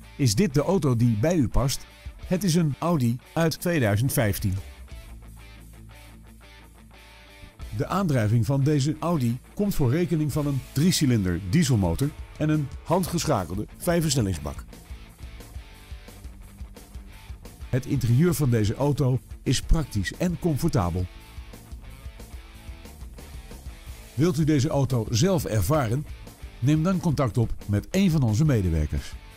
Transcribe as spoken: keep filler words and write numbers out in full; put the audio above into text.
Is dit de auto die bij u past? Het is een Audi uit tweeduizend vijftien. De aandrijving van deze Audi komt voor rekening van een driecilinder dieselmotor en een handgeschakelde vijfversnellingsbak. Het interieur van deze auto is praktisch en comfortabel. Wilt u deze auto zelf ervaren? Neem dan contact op met een van onze medewerkers.